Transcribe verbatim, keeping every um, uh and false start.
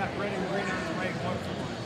got red and green on the right one for one.